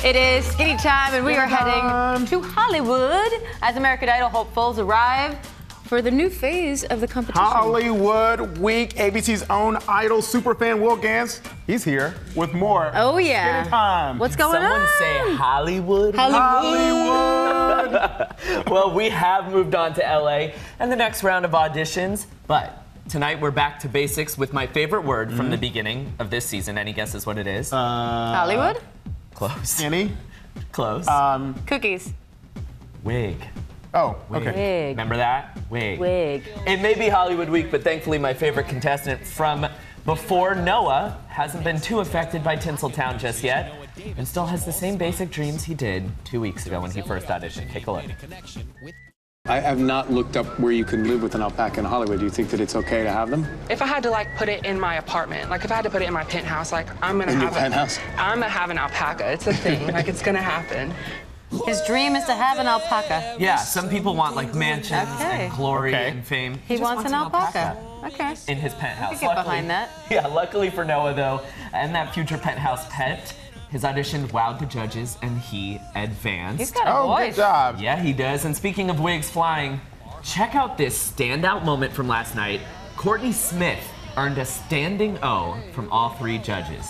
It is skinny time, and we are heading to Hollywood as American Idol hopefuls arrive for the new phase of the competition. Hollywood Week, ABC's own Idol superfan Will Gantz. He's here with more. Oh, yeah. Skinny time. What's going on? Someone say Hollywood. Hollywood. Well, we have moved on to LA and the next round of auditions, but tonight we're back to basics with my favorite word from the beginning of this season. Any guesses what it is? Hollywood? Close. Skinny. Close. Cookies. Wig. Oh, okay. Wig. Remember that? Wig. Wig. It may be Hollywood Week, but thankfully my favorite contestant from before, Noah, hasn't been too affected by Tinseltown just yet and still has the same basic dreams he did 2 weeks ago when he first auditioned. Take a look. I have not looked up where you can live with an alpaca in Hollywood. Do you think that it's okay to have them? If I had to put it in my apartment, if I had to put it in my penthouse, I'm gonna have penthouse? I'm gonna have an alpaca. It's a thing. It's gonna happen. His dream is to have an alpaca. Yeah, some people want mansions and glory and fame. He wants an alpaca. Okay. In his penthouse. I can get behind that. Yeah, luckily for Noah though, and that future penthouse pet, his audition wowed the judges and he advanced. He's got a voice. Good job. Yeah, he does. And speaking of wigs flying, check out this standout moment from last night. Courtney Smith earned a standing O from all three judges.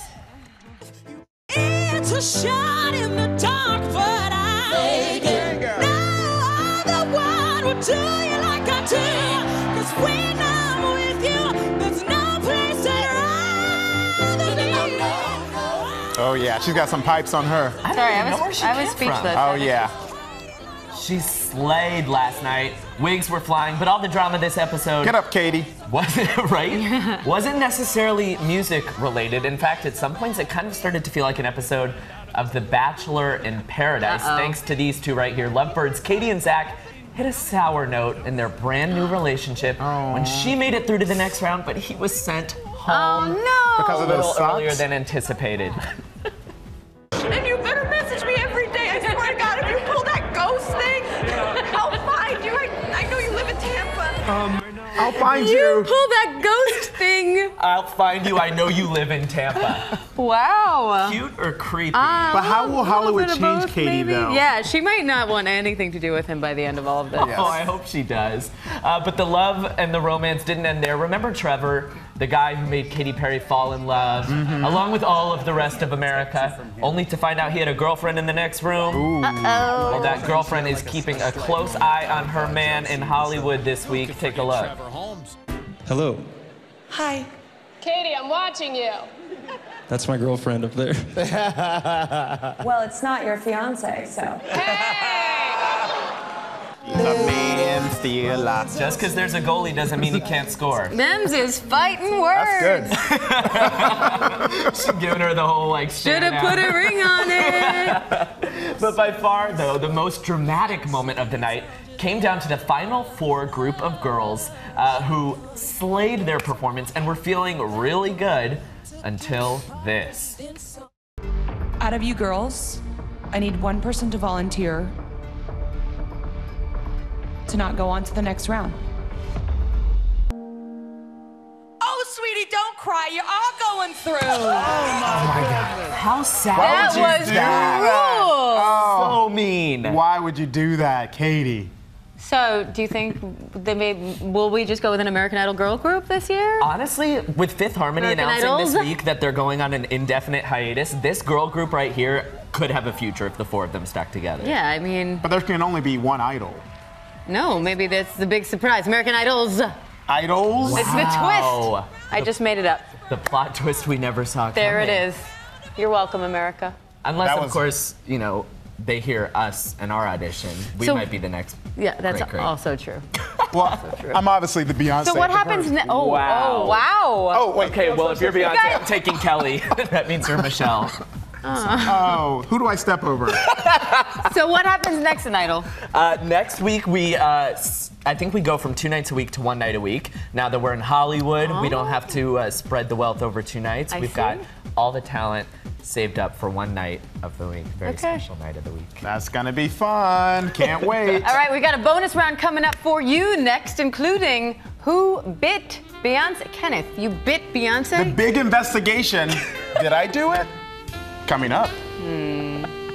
It's a shot in the dark, but I know the one will do you like I do. 'Cause when I'm with you, there's no place I'd rather be. Oh, yeah. She's got some pipes on her. Sorry, I was speechless. Oh, yeah. She slayed last night. Wigs were flying, but all the drama this episode Get up, Katie. wasn't right. Wasn't necessarily music related. In fact, at some points, it kind of started to feel like an episode of The Bachelor in Paradise. Thanks to these two right here, lovebirds Katie and Zach hit a sour note in their brand new relationship when she made it through to the next round, but he was sent home Because of a those little socks? earlier than anticipated. And you better message me every day. I swear to God, if you pull that ghost thing, I'll find you. I know you live in Tampa. I'll find You you. pulled that ghost thing. I'll find you. I know you live in Tampa. Wow. Cute or creepy? But how will Hollywood change both, Katie, maybe? though? Yeah, she might not want anything to do with him by the end of all of this. Oh, I hope she does. But the love and the romance didn't end there. Remember Trevor, the guy who made Katy Perry fall in love, along with all of the rest of America, only to find out he had a girlfriend in the next room. Well, that girlfriend is keeping a close eye on her man in Hollywood this week. Take a look. Hello, Hi. Katie, I'm watching you. that's my girlfriend up there. Well, it's not your fiance, so. The man still alive. Just because there's a goalie doesn't mean he can't score. Them's is fighting words. That's good. She's giving her the whole Should stand have put out. a ring on it. But by far, though, the most dramatic moment of the night came down to the final four group of girls who slayed their performance and were feeling really good until this. Out of you girls, I need one person to volunteer to not go on to the next round. Oh, sweetie, don't cry. You're all going through. How sad That you was do that? cruel. So mean. Why would you do that, Katie? So, do you think will we just go with an American Idol girl group this year? Honestly, with Fifth Harmony American announcing Idols? this week that they're going on an indefinite hiatus, this girl group right here could have a future if the four of them stuck together. Yeah, I mean, But there can only be one idol. no, maybe that's the big surprise. American Idols. Idols? It's the Wow. twist. I just made it up. The plot twist we never saw There it coming. is. You're welcome, America. Unless, That of was- course, they hear us and our audition. We So- might be the next. Yeah, that's Great. also true. Well, I'm obviously the Beyonce. So what of the happens group. next? Oh, Wow. oh, wow. Oh, wait. Okay, well, if you're Beyonce, guys- I'm taking Kelly. That means you're Michelle. Oh, who do I step over? So what happens next in Idol? Next week, I think we go from 2 nights a week to 1 night a week. Now that we're in Hollywood, we don't have to spread the wealth over 2 nights. I We've see. got all the talent saved up for 1 night of the week. Very Okay. special night of the week. That's gonna be fun. Can't wait. All right, we got a bonus round coming up for you next, including Who Bit Beyonce? Kenneth, you bit Beyonce? The big investigation. Did I do it? Coming up.